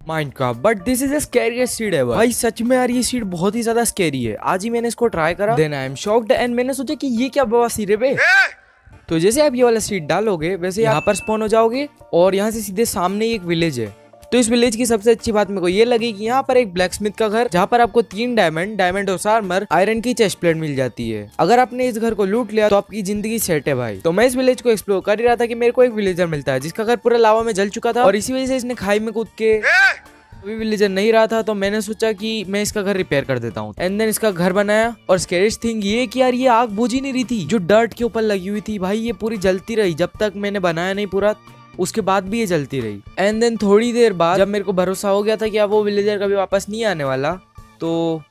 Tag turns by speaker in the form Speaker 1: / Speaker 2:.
Speaker 1: Minecraft, but this is the scariest seed ever. भाई सच में यार ये सीड बहुत ही ज्यादा स्कैरी है। आज ही मैंने इसको ट्राई करा, then I am shocked and मैंने सोचा कि ये क्या बवासीर है बे। तो जैसे आप ये वाला सीड डालोगे वैसे यहाँ पर स्पॉन हो जाओगे और यहाँ से सीधे सामने एक विलेज है। तो इस विलेज की सबसे अच्छी बात मेरे को ये लगी कि यहाँ पर एक ब्लैक स्मिथ का घर, जहाँ पर आपको 3 डायमंड और आर्मर, आयरन की चेस्ट प्लेट मिल जाती है। अगर आपने इस घर को लूट लिया तो आपकी जिंदगी सेट है भाई। तो मैं इस विलेज को एक्सप्लोर कर ही रहा था कि मेरे को एक विलेजर मिलता है जिसका घर पूरा लावा में जल चुका था और इसी वजह से इसने खाई में कूद के कोई विलेजर नहीं रहा था। तो मैंने सोचा कि मैं इसका घर रिपेयर कर देता हूँ एंड देन इसका घर बनाया। और स्कैरिएस्ट थिंग ये कि यार ये आग बुझ ही नहीं रही थी जो डर्ट के ऊपर लगी हुई थी। भाई ये पूरी जलती रही जब तक मैंने बनाया नहीं पूरा, उसके बाद भी ये जलती रही। एंड देन थोड़ी देर बाद जब मेरे को भरोसा हो गया था कि अब वो विलेजर कभी वापस नहीं आने वाला, तो